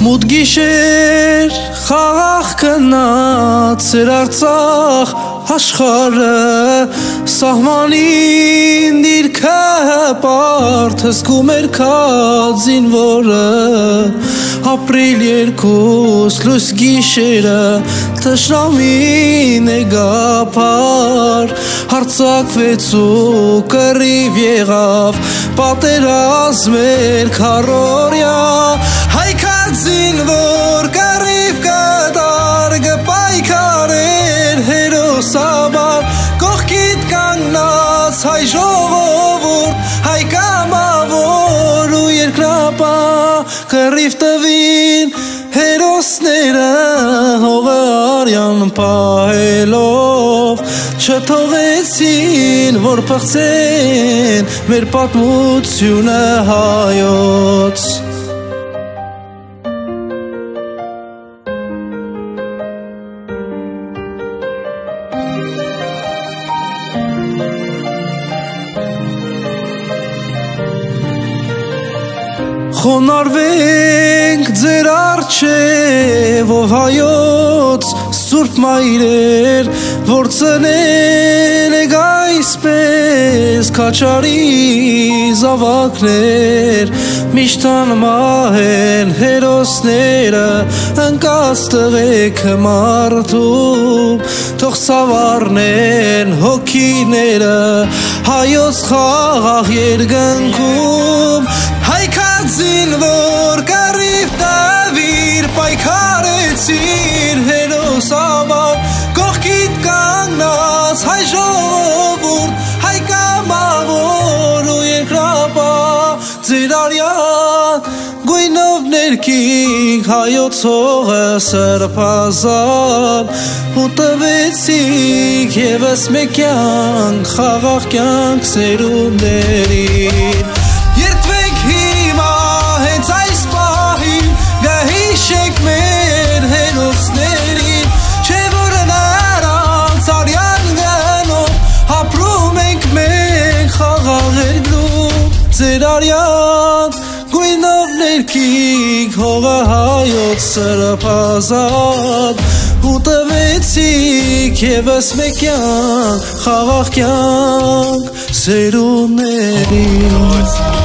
Մութ գիշեր խաղաղ կնած էր Արցախ աշխարհը սահմանին դիրքը պարտ հսկում էր քածին որը ապրիլ 2 լույս գիշերը թշնամին էգապար հարձակվեց ու կռիվ եղավ պատերազմ էր քառօրյա հայքածին որ կռիվ կտար գպայքարեր հերոսաբար կողքիդ կանգնած հայ ժողովուրդ հայ կամավոր ու երկրապահ կռիվ տվին հերոսները հողը արյան պահելով չթողեցին որ փախցեն մեր պատմությունը հայոց Խոնարհվենք ձեր առջև ով հայոց սուրբ մայրեր որ ծնել եք այսպես քաչարի զավակներ միշտ անմահեն հերոսները ընկած տղեկ մարդում թող սավառնեն հոգիները հայոց խաղաղ երկնքում հայքածին որ կռիվ տվիր պայքարեցիր հերոսաբար կողքիդ կանգնած հայ ժողովուրդ հայ կամավոր ու երկրապահ ձեր արյան գույնով ներքինք հայոց հողը սրբազան ու տվեցիք ևս մեկ կյանք խաղաղ կյանք սերունդերին երդվեք հիմա հենց այս պահին գահիշեք մեր հերոսներին չէ որ նրանց արյան գնով ապրում ենք մենք խաղաղ երկրում ձեր արյան գույնով ներքինք հողը հայոց սրբազան ու տվեցիք ևս մեկ կյանք խաղաղ կյանք սերունդերին